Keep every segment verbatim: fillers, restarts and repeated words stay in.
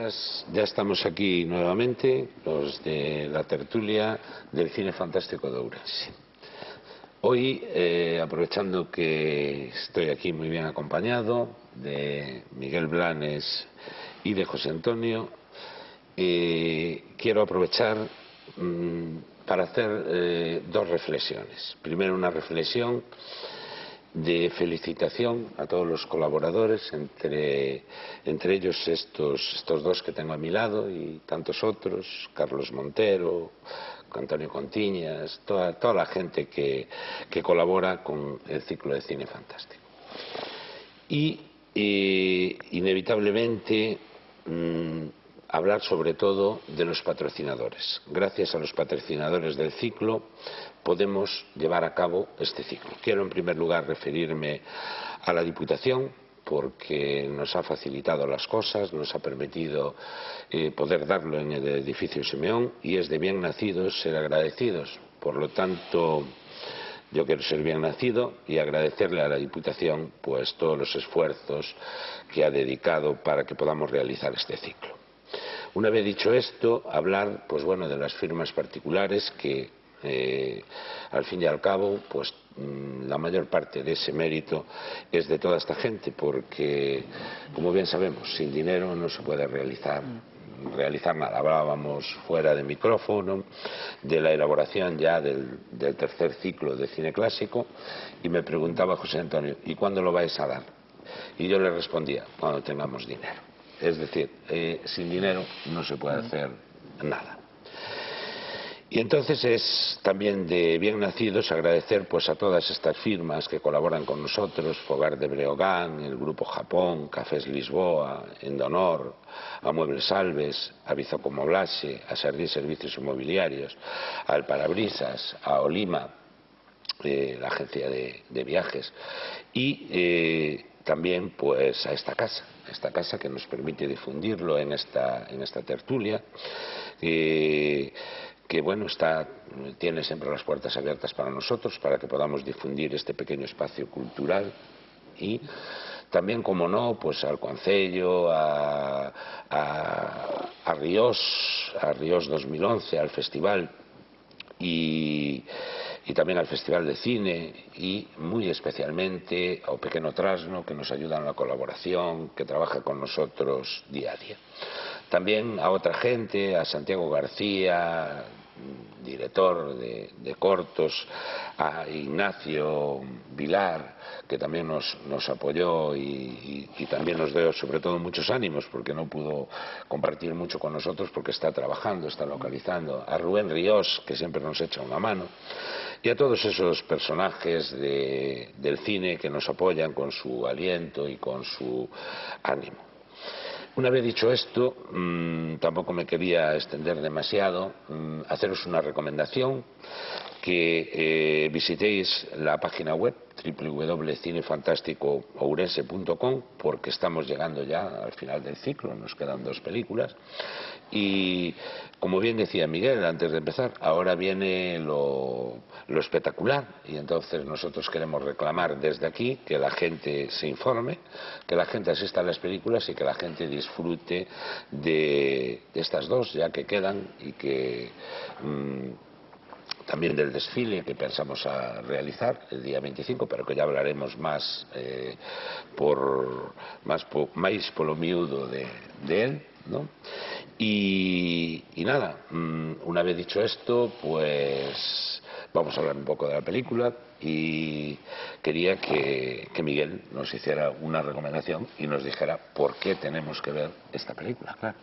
días, ya estamos aquí nuevamente, los de la tertulia del Cine Fantástico de Ourense. Hoy, eh, aprovechando que estoy aquí muy bien acompañado de Miguel Blanes y de José Antonio, eh, quiero aprovechar mmm, para hacer eh, dos reflexiones. Primero, una reflexión de felicitación a todos los colaboradores, entre, entre ellos estos, estos dos que tengo a mi lado y tantos otros, Carlos Montero, Antonio Contiñas, toda, toda la gente que, que colabora con el ciclo de cine fantástico. Y eh, inevitablemente mmm, hablar sobre todo de los patrocinadores. Gracias a los patrocinadores del ciclo podemos llevar a cabo este ciclo. Quiero en primer lugar referirme a la Diputación, porque nos ha facilitado las cosas, nos ha permitido eh, poder darlo en el edificio Simeón, y es de bien nacidos ser agradecidos. Por lo tanto, yo quiero ser bien nacido y agradecerle a la Diputación pues todos los esfuerzos que ha dedicado para que podamos realizar este ciclo. Una vez dicho esto, hablar pues bueno de las firmas particulares que eh, al fin y al cabo pues mmm, la mayor parte de ese mérito es de toda esta gente, porque como bien sabemos, sin dinero no se puede realizar realizar nada. Hablábamos fuera de micrófono de la elaboración ya del, del tercer ciclo de cine clásico y me preguntaba José Antonio, ¿y cuándo lo vais a dar? Y yo le respondía, cuando tengamos dinero. Es decir, eh, sin dinero no se puede hacer nada. Y entonces es también de bien nacidos agradecer pues a todas estas firmas que colaboran con nosotros, Fogar de Breogán, el Grupo Japón, Cafés Lisboa, Endonor, a Muebles Alves, a Bizoco Moblase, a Sardí Servicios Inmobiliarios, a El Parabrisas, a Olima, eh, la agencia de, de viajes, y eh, también pues a esta casa, esta casa que nos permite difundirlo en esta, en esta tertulia, eh, que bueno, está, tiene siempre las puertas abiertas para nosotros, para que podamos difundir este pequeño espacio cultural, y también, como no, pues al Concello, a, a, a Ríos, a Ríos dos mil once, al festival, y, y también al Festival de Cine, y muy especialmente ao Pequeno Trasno, que nos ayuda en la colaboración, que trabaja con nosotros día a día. También a otra gente, a Santiago García, director de, de cortos, a Ignacio Vilar, que también nos, nos apoyó y, y, y también nos dio sobre todo muchos ánimos, porque no pudo compartir mucho con nosotros porque está trabajando, está localizando, a Rubén Ríos, que siempre nos echa una mano, y a todos esos personajes de, del cine que nos apoyan con su aliento y con su ánimo. Una vez dicho esto, mmm, tampoco me quería extender demasiado, mmm, haceros una recomendación, que eh, visitéis la página web doble u doble u doble u punto cine fantástico ourense punto com, porque estamos llegando ya al final del ciclo, nos quedan dos películas, y como bien decía Miguel antes de empezar, ahora viene lo, lo espectacular, y entonces nosotros queremos reclamar desde aquí que la gente se informe, que la gente asista a las películas y que la gente disfrute de, de estas dos ya que quedan, y que mmm, también del desfile que pensamos a realizar el día veinticinco, pero que ya hablaremos más eh, por más po, máis polo miúdo de, de él, ¿no? Y, y nada, una vez dicho esto, pues vamos a hablar un poco de la película, y quería que, que Miguel nos hiciera una recomendación y nos dijera por qué tenemos que ver esta película. Claro.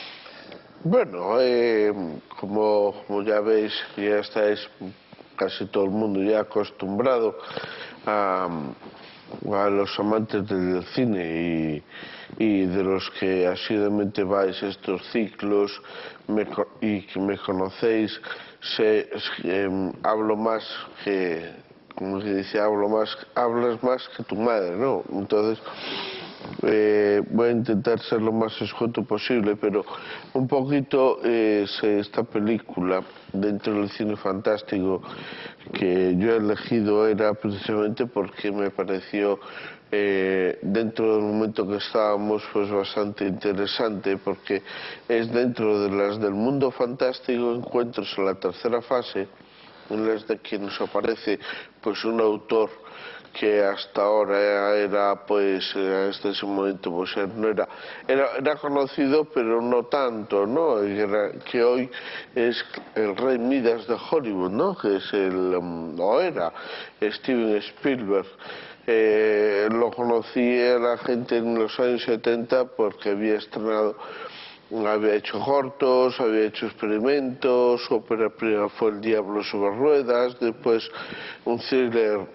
Bueno, eh, como, como ya veis, ya estáis casi todo el mundo ya acostumbrado a, a los amantes del cine y, y de los que asiduamente vais a estos ciclos me, y que me conocéis, sé, eh, hablo más que, como se dice, hablo más, hablas más que tu madre, ¿no? Entonces, Eh, voy a intentar ser lo más escueto posible, pero un poquito eh, esta película dentro del cine fantástico que yo he elegido era precisamente porque me pareció eh, dentro del momento que estábamos pues bastante interesante, porque es dentro de las del mundo fantástico encuentros en la tercera fase en las de que nos aparece pues un autor que hasta ahora era pues hasta ese momento pues no era, era era conocido pero no tanto, ¿no? Era, que hoy es el rey Midas de Hollywood, ¿no? Que es el o era Steven Spielberg. Eh, lo conocía la gente en los años setenta porque había estrenado, había hecho cortos, había hecho experimentos, su ópera prima fue El diablo sobre ruedas, después un thriller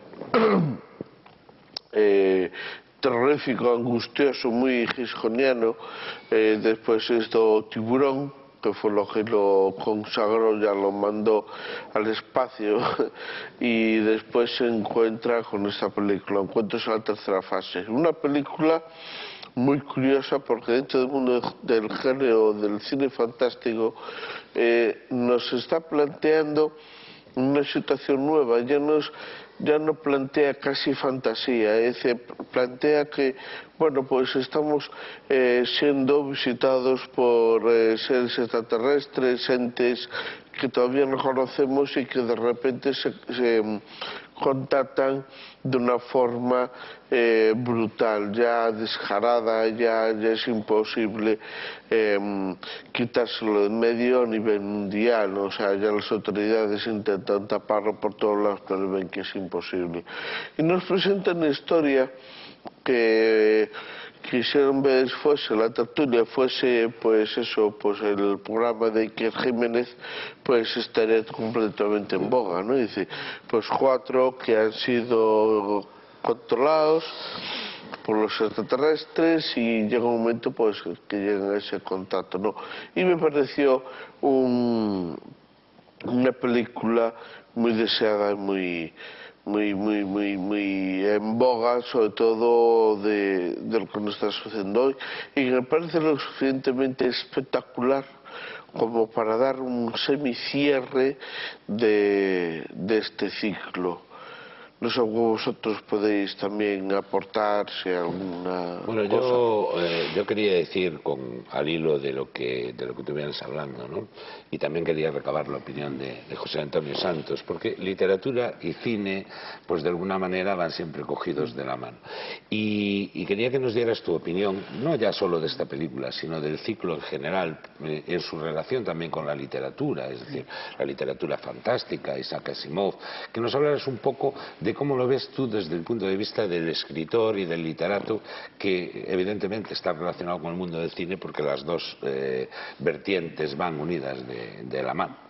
eh, terrorífico, angustioso, muy hitchcockiano, eh, después esto Tiburón, que fue lo que lo consagró, ya lo mandó al espacio, y después se encuentra con esta película, Encuentros en la tercera fase. Una película muy curiosa porque dentro del mundo del género del cine fantástico eh, nos está planteando una situación nueva, ya, nos, ya no plantea casi fantasía, es decir, plantea que, bueno, pues estamos eh, siendo visitados por eh, seres extraterrestres, entes que todavía no conocemos y que de repente se, se contactan de una forma eh, brutal, ya descarada, ya, ya es imposible eh, quitárselo de medio a nivel mundial, o sea, ya las autoridades intentan taparlo por todos lados, pero ven que es imposible. Y nos presentan una historia que quisieron ver fuese la tertulia, fuese pues eso, pues el programa de Iker Jiménez, pues estaría completamente en boga, ¿no? Dice, pues cuatro que han sido controlados por los extraterrestres y llega un momento pues que llegan a ese contacto, ¿no? Y me pareció un, una película muy deseada y muy muy muy muy muy en boga, sobre todo de, de lo que nos está sucediendo hoy, y me parece lo suficientemente espectacular como para dar un semicierre de, de este ciclo. No sé, vosotros podéis también aportar si alguna Bueno, cosa. yo, eh, yo quería decir, con, al hilo de lo que de lo que tú vienes hablando, ¿no? Y también quería recabar la opinión de, de José Antonio Santos, porque literatura y cine, pues de alguna manera van siempre cogidos de la mano. Y, y quería que nos dieras tu opinión, no ya solo de esta película, sino del ciclo en general, eh, en su relación también con la literatura, es decir, la literatura fantástica, Isaac Asimov, que nos hablaras un poco de cómo lo ves tú desde el punto de vista del escritor y del literato, que evidentemente está relacionado con el mundo del cine porque las dos eh, vertientes van unidas de, de la mano.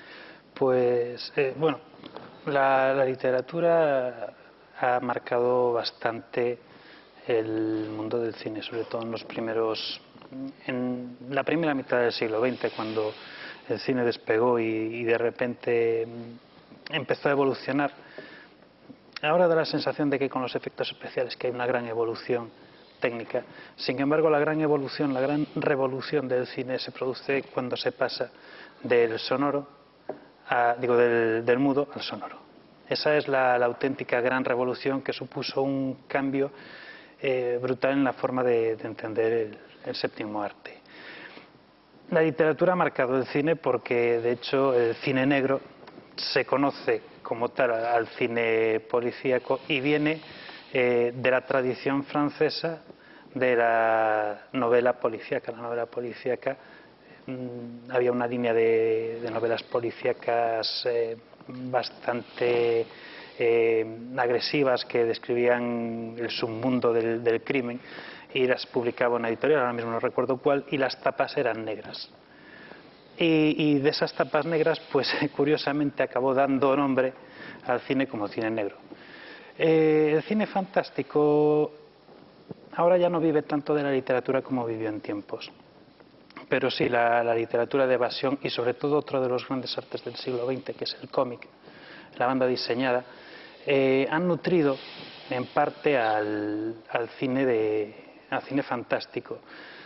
Pues, eh, bueno, la, la literatura ha marcado bastante el mundo del cine, sobre todo en los primeros, en la primera mitad del siglo veinte, cuando el cine despegó y, y de repente empezó a evolucionar. Ahora da la sensación de que con los efectos especiales que hay una gran evolución técnica. Sin embargo, la gran evolución, la gran revolución del cine se produce cuando se pasa del sonoro, a, digo, del, del mudo al sonoro. Esa es la, la auténtica gran revolución que supuso un cambio eh, brutal en la forma de, de entender el, el séptimo arte. La literatura ha marcado el cine porque, de hecho, el cine negro se conoce como tal al cine policíaco y viene eh, de la tradición francesa de la novela policíaca. La novela policíaca, mmm, había una línea de, de novelas policíacas eh, bastante eh, agresivas que describían el submundo del, del crimen, y las publicaba una editorial, ahora mismo no recuerdo cuál, y las tapas eran negras. Y, y de esas tapas negras, pues curiosamente acabó dando nombre al cine como cine negro. Eh, el cine fantástico ahora ya no vive tanto de la literatura como vivió en tiempos. Pero sí, la, la literatura de evasión y sobre todo otro de los grandes artes del siglo veinte, que es el cómic, la banda diseñada, eh, han nutrido en parte al, al cine de, al cine fantástico.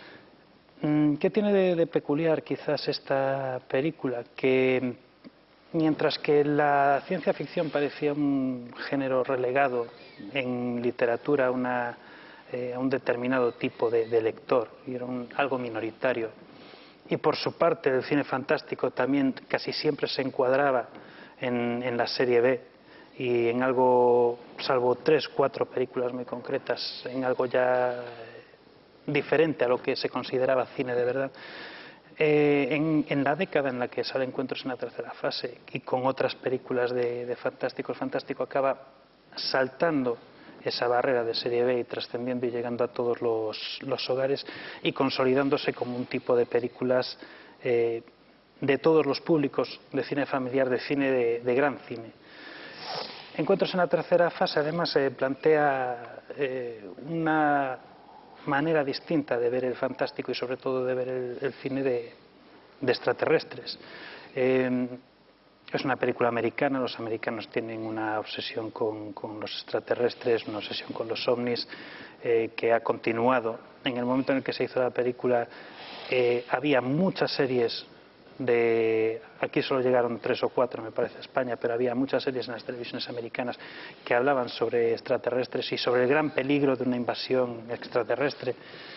¿Qué tiene de, de peculiar quizás esta película? Que mientras que la ciencia ficción parecía un género relegado en literatura una, eh, a un determinado tipo de, de lector, y era un, algo minoritario, y por su parte el cine fantástico también casi siempre se encuadraba en, en la serie B, y en algo, salvo tres, cuatro películas muy concretas, en algo ya diferente a lo que se consideraba cine de verdad. Eh, en, en la década en la que sale Encuentros en la tercera fase y con otras películas de, de fantásticos, fantástico acaba saltando esa barrera de serie B y trascendiendo y llegando a todos los, los hogares y consolidándose como un tipo de películas eh, de todos los públicos, de cine familiar, de cine de, de gran cine. Encuentros en la tercera fase además se eh, plantea eh, una manera distinta de ver el fantástico y sobre todo de ver el, el cine de, de extraterrestres. Eh, es una película americana, los americanos tienen una obsesión con, con los extraterrestres, una obsesión con los ovnis, eh, que ha continuado. En el momento en el que se hizo la película eh, había muchas series de, aquí solo llegaron tres o cuatro me parece a España, pero había muchas series en las televisiones americanas que hablaban sobre extraterrestres y sobre el gran peligro de una invasión extraterrestre.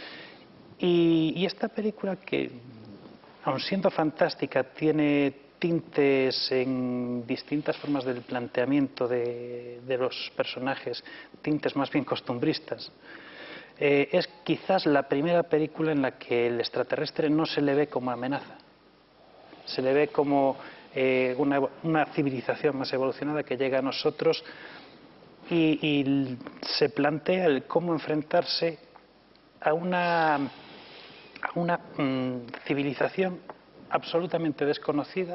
Y, y esta película, que aun siendo fantástica tiene tintes en distintas formas del planteamiento de, de los personajes, tintes más bien costumbristas, eh, es quizás la primera película en la que el extraterrestre no se le ve como amenaza. Se le ve como eh, una, una civilización más evolucionada que llega a nosotros y, y se plantea el cómo enfrentarse a una, a una mmm, civilización absolutamente desconocida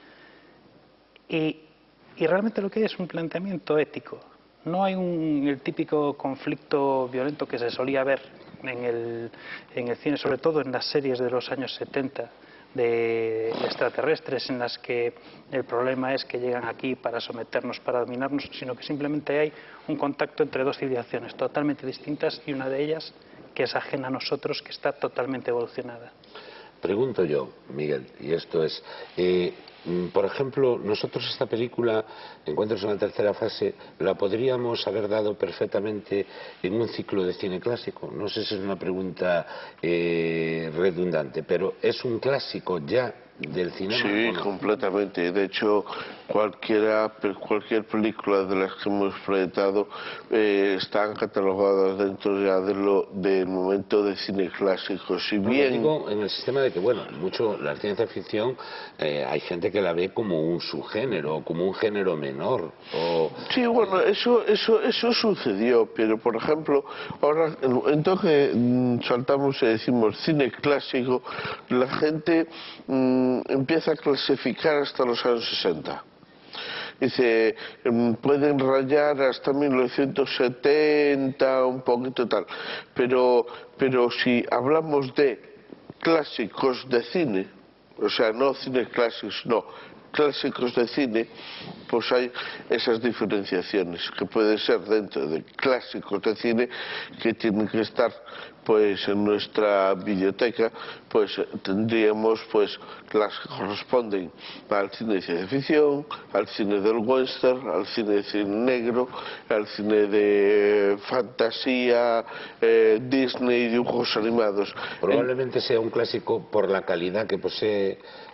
y, y realmente lo que hay es un planteamiento ético. No hay un, el típico conflicto violento que se solía ver en el, en el cine, sobre todo en las series de los años setenta, de extraterrestres, en las que el problema es que llegan aquí para someternos, para dominarnos, sino que simplemente hay un contacto entre dos civilizaciones totalmente distintas y una de ellas que es ajena a nosotros, que está totalmente evolucionada. Pregunto yo, Miguel, y esto es, eh, por ejemplo, nosotros esta película, Encuentros en la tercera fase, la podríamos haber dado perfectamente en un ciclo de cine clásico. No sé si es una pregunta eh, redundante, pero ¿es un clásico ya del cinema? Sí, no? Completamente. De hecho, cualquiera, cualquier película de las que hemos proyectado eh, están catalogadas dentro ya de lo, del momento de cine clásico. Si no, bien... lo digo en el sistema de que, bueno, mucho la ciencia ficción, eh, hay gente que la ve como un subgénero, como un género menor. O, sí, bueno, eso, eso, eso sucedió, pero por ejemplo, ahora, entonces saltamos y decimos cine clásico, la gente mmm, empieza a clasificar hasta los años sesenta. Dice, pueden rayar hasta mil novecientos setenta, un poquito tal, pero, pero si hablamos de clásicos de cine, o sea, no cine clásicos, no, clásicos de cine, pues hay esas diferenciaciones que pueden ser dentro de clásicos de cine que tienen que estar pues en nuestra biblioteca, pues tendríamos pues las que corresponden al cine de ciencia ficción, al cine del western, al cine de cine negro, al cine de fantasía, eh, Disney, dibujos animados. Probablemente sea un clásico por la calidad que posee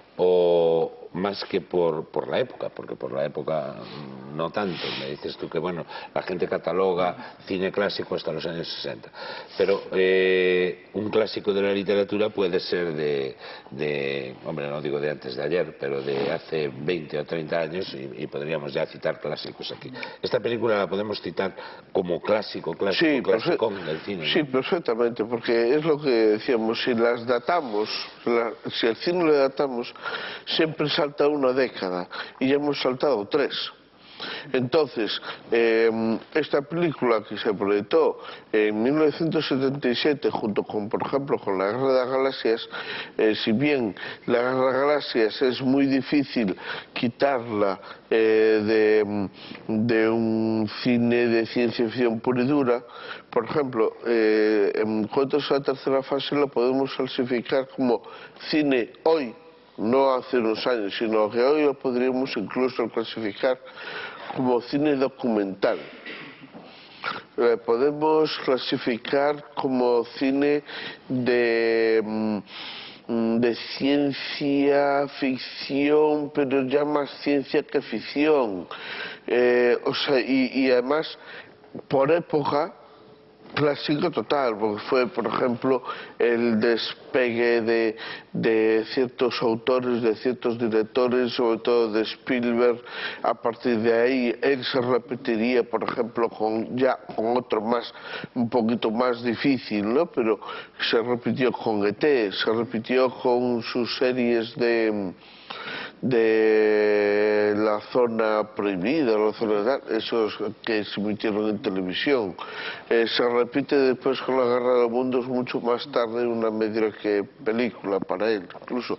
o más que por, por la época, porque por la época no tanto. Me dices tú que, bueno, la gente cataloga cine clásico hasta los años sesenta, pero eh, un clásico de la literatura puede ser de, de, hombre, no digo de antes de ayer, pero de hace veinte o treinta años y, y podríamos ya citar clásicos aquí. Esta película la podemos citar como clásico, clásico, sí, clásico del cine, ¿no? Sí, perfectamente, porque es lo que decíamos, si las datamos, la, si el cine lo datamos, siempre salta una década y ya hemos saltado tres. Entonces, eh, esta película que se proyectó en mil novecientos setenta y siete, junto con, por ejemplo, con La Guerra de las Galaxias, eh, si bien La Guerra de las Galaxias es muy difícil quitarla eh, de, de un cine de ciencia ficción pura y dura, por ejemplo, eh, en Cuentos de la Tercera Fase lo podemos clasificar como cine hoy, no hace unos años, sino que hoy lo podríamos incluso clasificar como cine documental. Eh, podemos clasificar como cine de, de ciencia ficción, pero ya más ciencia que ficción. Eh, o sea, y, y además, por época, clásico total, porque fue, por ejemplo, el despegue de, de ciertos autores, de ciertos directores, sobre todo de Spielberg. A partir de ahí, él se repetiría, por ejemplo, con ya con otro más, un poquito más difícil, ¿no? Pero se repitió con E T, se repitió con sus series de de la zona prohibida, la zona de, esos que se emitieron en televisión. Eh, se repite después con La Guerra de los Mundos mucho más tarde, una mediocre película para él, incluso.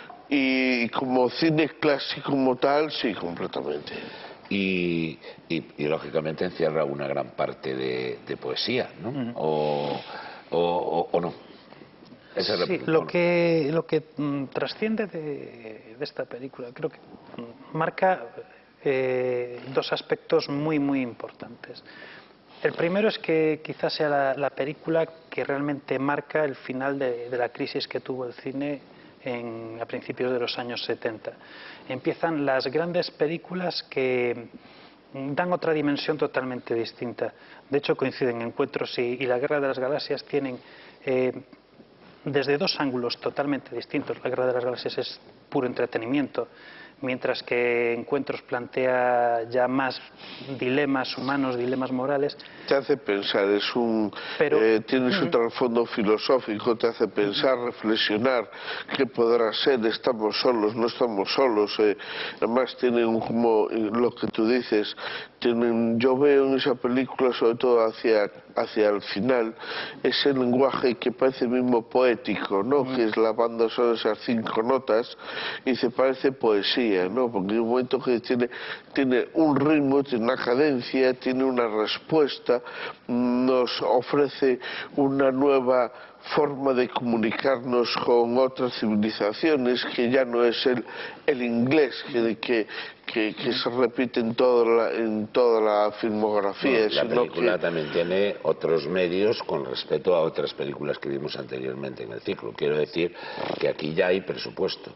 Y como cine clásico como tal, sí, completamente. Y, y, y lógicamente encierra una gran parte de, de poesía, ¿no? Uh-huh. o, o, o no. Sí, lo que, lo que mm, trasciende de, de esta película, creo que mm, marca eh, dos aspectos muy, muy importantes. El primero es que quizás sea la, la película que realmente marca el final de, de la crisis que tuvo el cine en, a principios de los años setenta. Empiezan las grandes películas que dan otra dimensión totalmente distinta. De hecho, coinciden Encuentros y, y La Guerra de las Galaxias tienen... Eh, desde dos ángulos totalmente distintos. La Guerra de las Galaxias es puro entretenimiento, mientras que Encuentros plantea ya más dilemas humanos, dilemas morales. Te hace pensar, es un Pero, eh, tienes uh-huh. un trasfondo filosófico, te hace pensar, uh-huh. reflexionar qué podrá ser, estamos solos, no estamos solos. Eh, además tienen como lo que tú dices, tienen, yo veo en esa película, sobre todo hacia hacia el final, ese lenguaje que parece mismo poético, ¿no? Uh-huh. Que es la banda son esas cinco notas y se parece poesía, ¿no? Porque hay un momento que tiene, tiene un ritmo, tiene una cadencia, tiene una respuesta, nos ofrece una nueva forma de comunicarnos con otras civilizaciones, que ya no es el, el inglés que, que, que, que se repite en toda la, en toda la filmografía. Bueno, la película que... también tiene otros medios con respecto a otras películas que vimos anteriormente en el ciclo. Quiero decir que aquí ya hay presupuesto.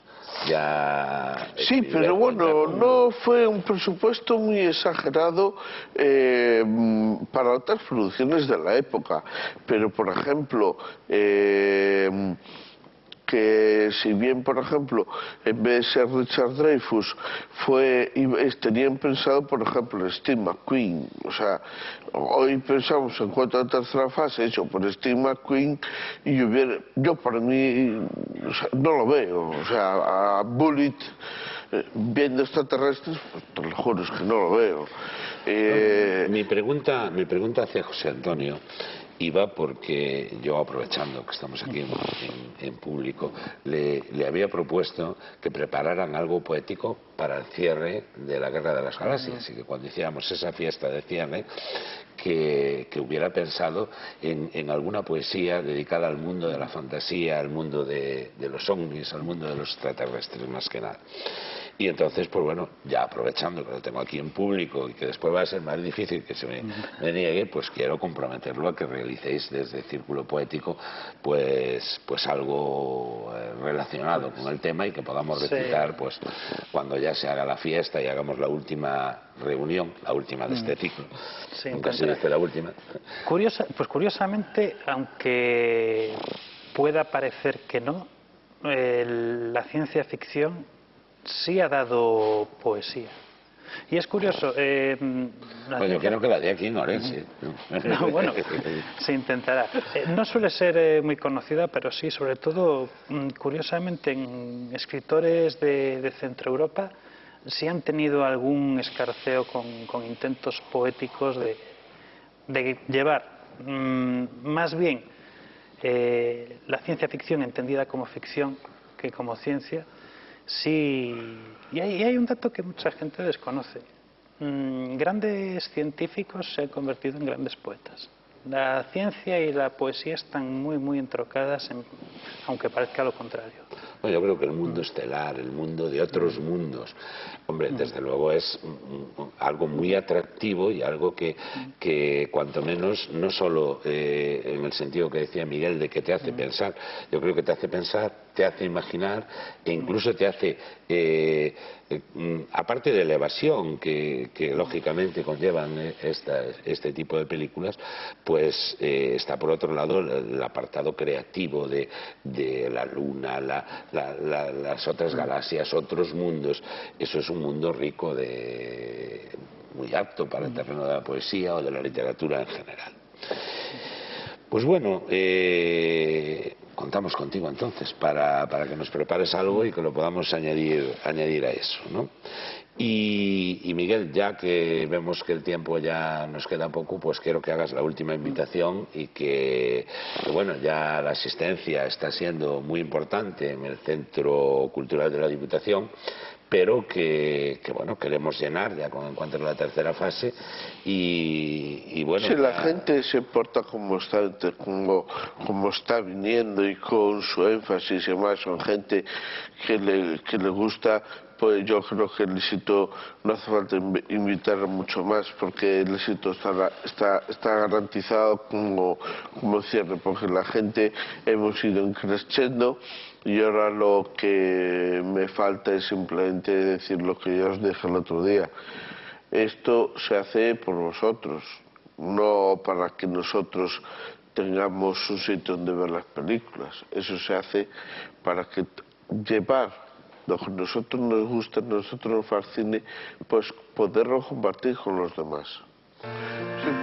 Ya sí, pero bueno, con... no fue un presupuesto muy exagerado eh, para otras producciones de la época. Pero, por ejemplo, eh, que si bien, por ejemplo, en vez de ser Richard Dreyfuss, fue, tenían pensado, por ejemplo, Steve McQueen. O sea, hoy pensamos en cuanto a la tercera fase, hecho por Steve McQueen, y hubiera, yo para mí, o sea, no lo veo. O sea, a Bullitt, eh, viendo extraterrestres, pues, te lo juro, es que no lo veo. Eh... Mi pregunta, mi pregunta hacia José Antonio iba porque yo, aprovechando que estamos aquí en, en, en público, le, le había propuesto que prepararan algo poético para el cierre de la Guerra de las Galaxias, y que cuando hiciéramos esa fiesta de cierre, que, que hubiera pensado en, en alguna poesía dedicada al mundo de la fantasía, al mundo de, de los ovnis, al mundo de los extraterrestres, más que nada. Y entonces, pues bueno, ya aprovechando que lo tengo aquí en público y que después va a ser más difícil que se me, me niegue, pues quiero comprometerlo a que realicéis desde Círculo Poético pues pues algo eh, relacionado con el tema, y que podamos recitar, sí, pues cuando ya se haga la fiesta y hagamos la última reunión, la última de este ciclo. Sí, nunca se dice la última. Curiosa, pues curiosamente, aunque pueda parecer que no, eh, la ciencia ficción sí ha dado poesía. Y es curioso. Eh, pues yo quiero que la dé aquí en Orense. No, bueno, se intentará. Eh, no suele ser eh, muy conocida, pero sí, sobre todo, curiosamente, en escritores de, de Centro Europa sí han tenido algún escarceo con, con intentos poéticos de, de llevar mmm, más bien eh, la ciencia ficción entendida como ficción que como ciencia. Sí, y hay, y hay un dato que mucha gente desconoce. Mm, grandes científicos se han convertido en grandes poetas. La ciencia y la poesía están muy, muy entrocadas, en, aunque parezca lo contrario. Bueno, yo creo que el mundo estelar, el mundo de otros mundos, hombre, desde luego es algo muy atractivo y algo que, que cuanto menos, no solo eh, en el sentido que decía Miguel, de que te hace pensar, yo creo que te hace pensar, te hace imaginar e incluso te hace, eh, eh, aparte de la evasión que, que lógicamente conllevan esta, este tipo de películas, pues eh, está por otro lado el, el apartado creativo de, de la luna, la, la, la, las otras galaxias, otros mundos. Eso es un mundo rico, de muy apto para el terreno de la poesía o de la literatura en general. Pues bueno, eh, contamos contigo entonces para, para que nos prepares algo y que lo podamos añadir, añadir a eso, ¿no? Y, y Miguel, ya que vemos que el tiempo ya nos queda poco, pues quiero que hagas la última invitación y que, que bueno, ya la asistencia está siendo muy importante en el Centro Cultural de la Diputación, pero que, que bueno, queremos llenar ya con, en cuanto a la tercera fase y, y bueno... Si ya... la gente se porta como está, como, como está viniendo y con su énfasis y demás, son gente que le, que le gusta, pues yo creo que el éxito no hace falta invitar mucho más, porque el éxito está, está, está garantizado como, como cierre, porque la gente hemos ido creciendo. Y ahora lo que me falta es simplemente decir lo que yo os dije el otro día. Esto se hace por vosotros, no para que nosotros tengamos un sitio donde ver las películas. Eso se hace para que llevar lo que a nosotros nos gusta, a nosotros nos fascine, pues poderlo compartir con los demás. Sí.